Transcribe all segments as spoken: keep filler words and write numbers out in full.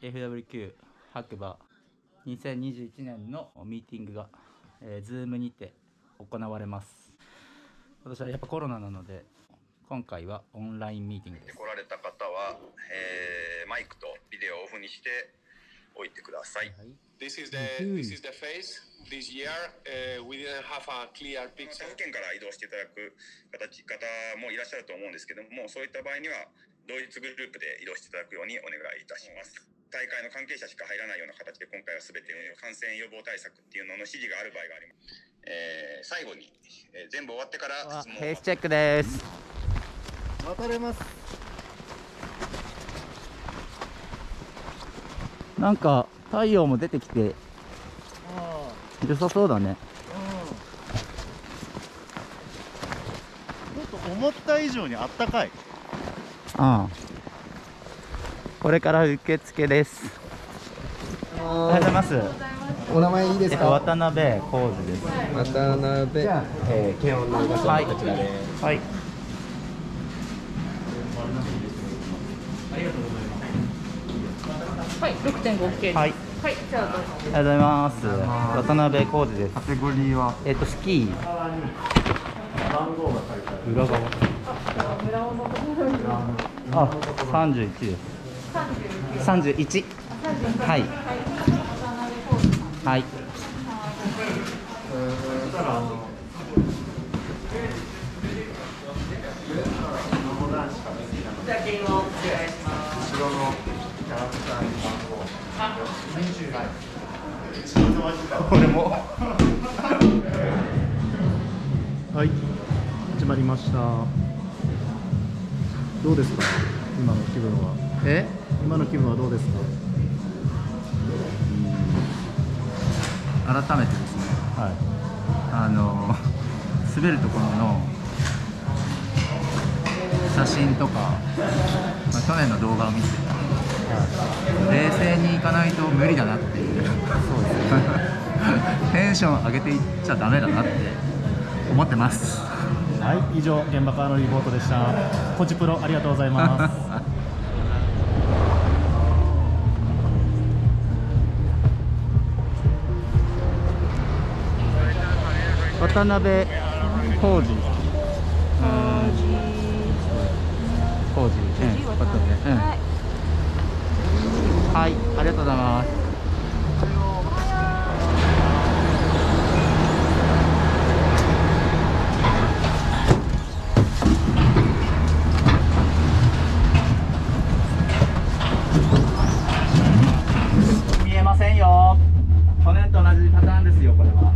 エフダブリューキュー 白馬にせんにじゅういちねんのミーティングが、えー、Zoom にて行われます。私はやっぱコロナなので今回はオンラインミーティングです。 来られた方は、えー、マイクとビデオをオフにしておいてください。はい、 This is the this is the phase. This year, uh, we didn't have a clear picture. 他府県から移動していただく形方もいらっしゃると思うんですけども、そういった場合には同一グループで移動していただくようにお願いいたします。大会の関係者しか入らないような形で今回は全て感染予防対策っていうのの指示がある場合があります。えー、最後に、えー、全部終わってから質問を。 フェイスチェックです。 渡れます。 なんか太陽も出てきて良さそうだね。 ちょっと思った以上にあったかい。 ああ、これから受付です。おはようございます。 お名前いいですか？ 渡辺浩二です。 渡辺、えー、慶応の場所、はい、こちらです。 はい。 はい、ろくてんごオーケー。はい。はい、じゃあどうぞ。 おはようございます。渡辺浩二です。 カテゴリーはえっとスキー。裏側。あ、三十一です。三十一。はい。はい。 じゃあ言語お願いします。後ろのキャラクターに番号。 これもはい、始まりました。どうですか、今の気分は？ え？ 今の気分はどうですか？ 改めてですね。 はい。 あの滑るところの写真とか、まあ、去年の動画を見て、冷静にいかないと無理だなっていう。そうですね。テンション上げていっちゃダメだなって思ってます。 はい、以上現場からのリポートでした。コチプロありがとうございます。 渡辺浩二。浩二。うん。渡辺。うん。はい、ありがとうございます。見えませんよ。去年と同じパターンですよ、これは。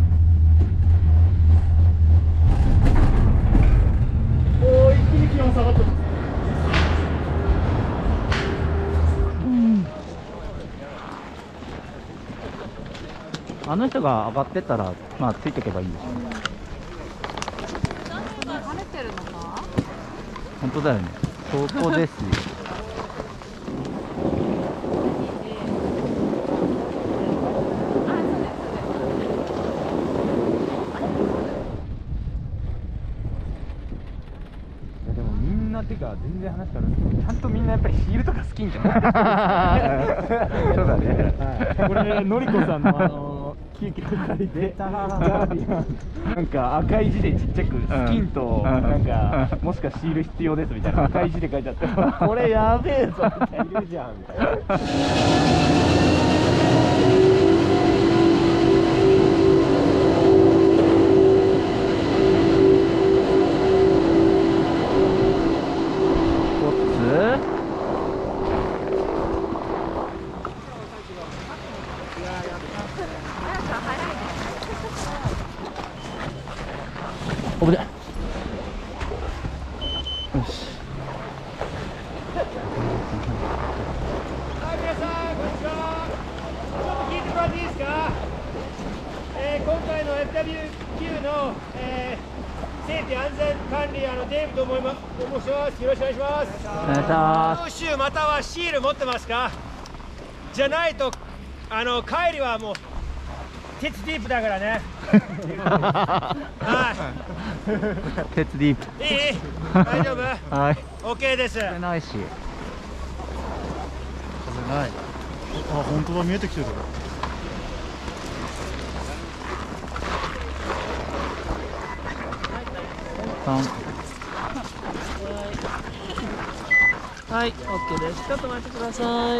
おー、一気に気温下がってます。 あの人が上がってったら、まあついていけばいいんでしょう。 跳ねてるのか？ 本当だよね。そこですよ。 でもみんなてか全然話変わるんですけど、ちゃんとみんなやっぱりヒールとか好きんじゃない？そうだね。 これのりこさんのあの救急会でなんか赤い字でちっちゃくスキンとなんかもしかシール必要ですみたいな赤い字で書いてあって、これやべえぞみたいないるじゃんみたいな。 おぶね。よし。 はい、皆さん、こんにちは。ちょっと聞いてもらっていいですか。えー、今回の エフダブリューキュー の、えー、セーフティ安全管理、あのデーブと思います。申します。よろしくお願いします。 お願いします。 シューまたはシール持ってますか。じゃないと、あの帰りはもう。鉄ディープだからね。はい。 鉄ディープ。 いい？大丈夫？ はい。 オッケーです。 風ないし。風ない。 あ、本当だ、見えてきてる。 はい、オッケーです。ちょっと待ってください。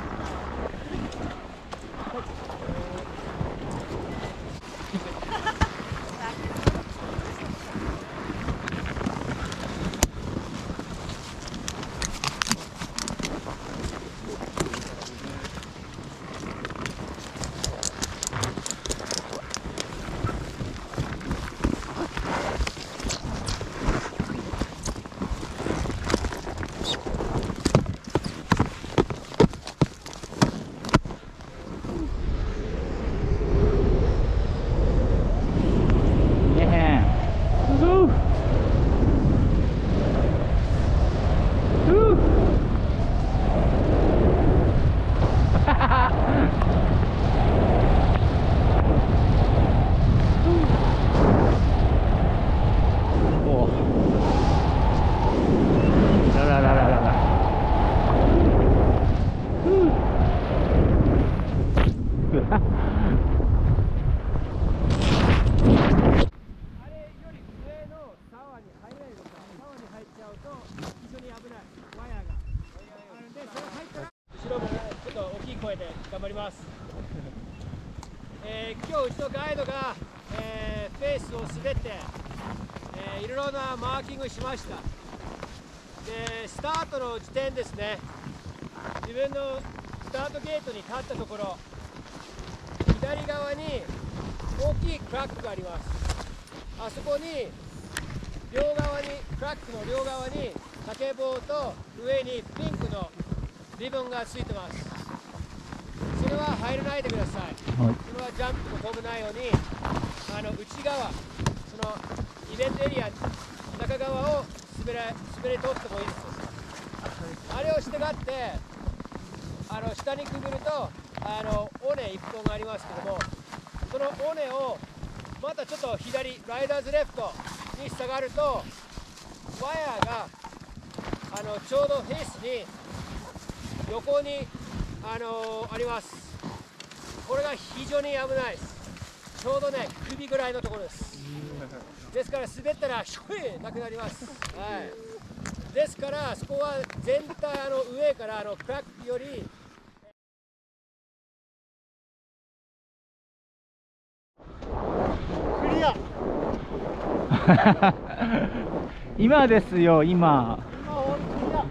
頑張ります。えー、今日うちのガイドが、えー、フェースを滑って、えー、いろいろなマーキングしました。で、スタートの時点ですね、自分のスタートゲートに立ったところ、左側に大きいクラックがあります。あそこに両側にクラックの両側に竹棒と上にピンクのリボンがついてます。それは入らないでください。はい、それはジャンプも飛べないように、あの内側、そのイベントエリア中側を滑れ滑り通ってもいいです。あれを従って、あの下にくぐるとあの尾根いっぽんがありますけども、その尾根をまたちょっと左ライダーズレフトに下がるとワイヤーがあのちょうどフェースに横にあのー、あります。これが非常に危ないです。ちょうどね首ぐらいのところです。ですから滑ったらシュイなくなります。はい、ですからそこは全体あの上からあのクラックよりクリア今ですよ、今。今本当に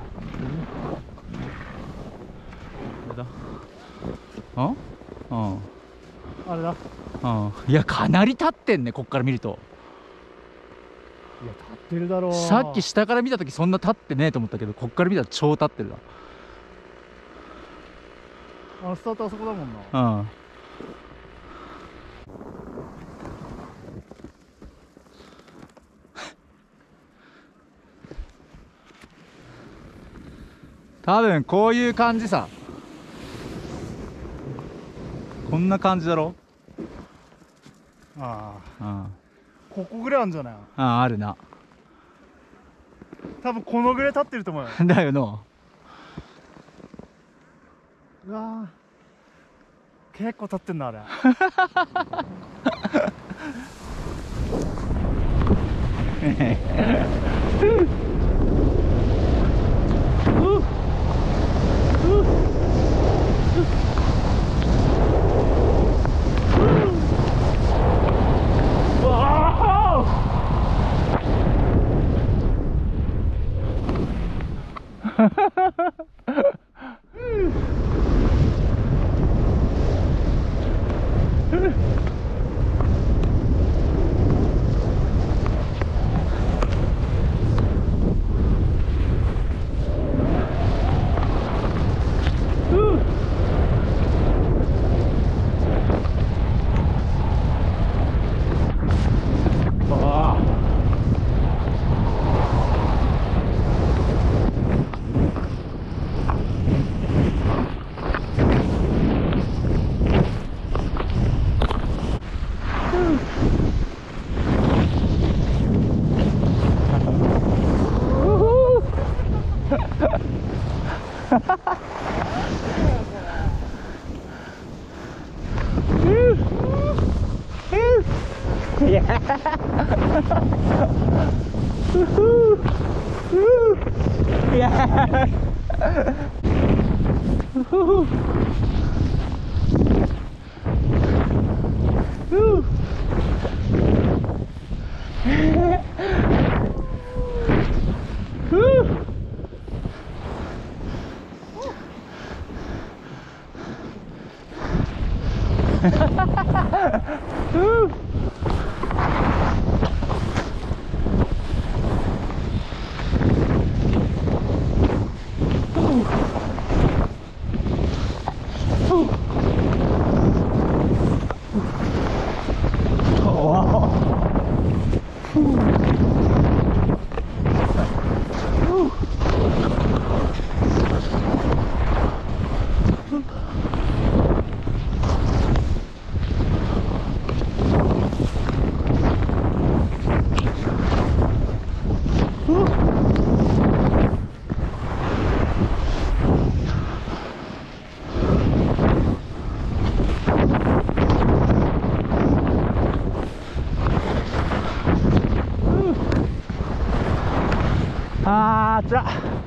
あああれだ。 あいや、かなり立ってんね、こっから見ると。 いや、立ってるだろう。 さっき下から見た時そんな立ってねえと思ったけど、こっから見たら超立ってるな。 あのスタートあそこだもんな。 うん。多分こういう感じさ。こんな感じだろ。 ああ、 うん、 ここぐらいあるんじゃない。 ああ、あるな。 多分このぐらい立ってると思うよ。 だよの。 うわー、結構立ってんなあれ。 いやあー、つらっ。